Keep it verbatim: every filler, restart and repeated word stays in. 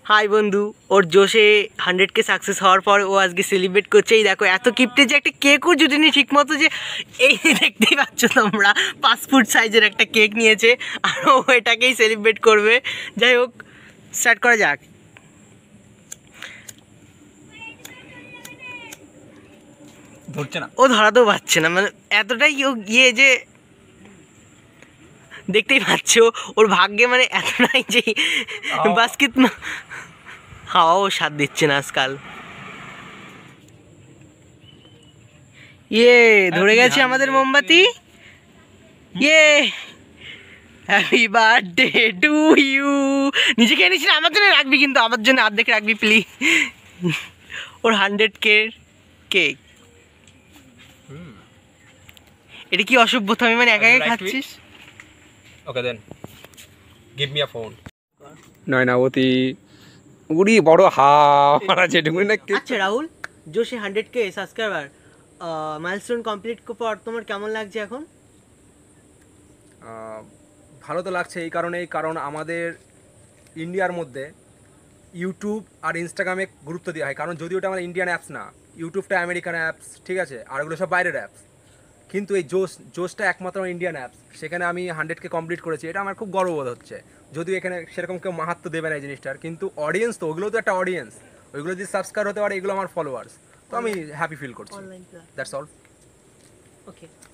High বন্ধু, ওর জোশে hundred কে success হওয়ার পর ও আজকে সেলিব্রেট করছে। এই দেখো এত কিপটে যে একটা কেকও জুটেনি ঠিক মতো, যে এই দেখতেই পাচ্ছ তোমরা পাঁচ ফুট সাইজের একটা কেক নিয়েছে আর ও এটাকেই সেলিব্রেট করবে। যাই হোক, স্টার্ট করা যাক। ধরছে না, ও ধরাতেও পারছে না, মানে এতটাই ও গিয়ে যে দেখতেই পাচ্ছ ওর ভাগ্যে মানে এতটাই যে বাস্কেট হাওয়াও সাথ দিচ্ছে না আজকাল। ইয়ে ধরে গেছে আমাদের মোমবাতি। ইয়ে হ্যাপি বার্থডে টু ইউ। নিজে খেয়ে নিচ্ছি না, আমার জন্য রাখবি কিন্তু, আমার জন্য অর্ধেক রাখবি প্লিজ। ওর হান্ড্রেড কে কেক। এটা কি অসভ্যতা? আমি মানে একা একা খাচ্ছিস। Okay then, give me a phone. Nayanabati উড়ি বড় হা মারা যেটুকু না। আচ্ছা রাহুল, জোশে hundred K subscriber milestone complete পর তোমার কেমন লাগছে এখন? ভালো তো লাগছে এই কারণেই, কারণ আমাদের ইন্ডিয়ার মধ্যে ইউটিউব আর ইনস্টাগ্রামে গুরুত্ব দেওয়া হয়। কারণ যদিও ওটা আমার ইন্ডিয়ান অ্যাপস না, ইউটিউবটা আমেরিকান অ্যাপস, ঠিক আছে, আর ওগুলো সব বাইরের অ্যাপস, কিন্তু এই জোশ জোশটা একমাত্র ইন্ডিয়ান অ্যাপস। সেখানে আমি হান্ড্রেডকে কমপ্লিট করেছি, এটা আমার খুব গর্ববোধ হচ্ছে। যদিও এখানে সেরকম কেউ মাহাত্ম দেবে না এই জিনিসটার, কিন্তু অডিয়েন্স তো, ওগুলো তো একটা অডিয়েন্স, ওইগুলো যদি সাবস্ক্রাইব হতে পারে, এগুলো আমার ফলোয়ার্স, তো আমি হ্যাপি ফিল করছি। That's all. ওকে।